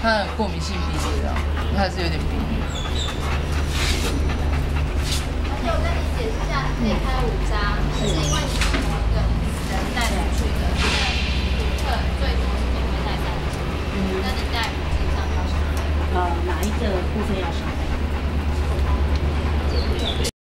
它的过敏性鼻炎啊，它还是有点鼻炎。 而且我跟你解释一下，可以开5张，是因为你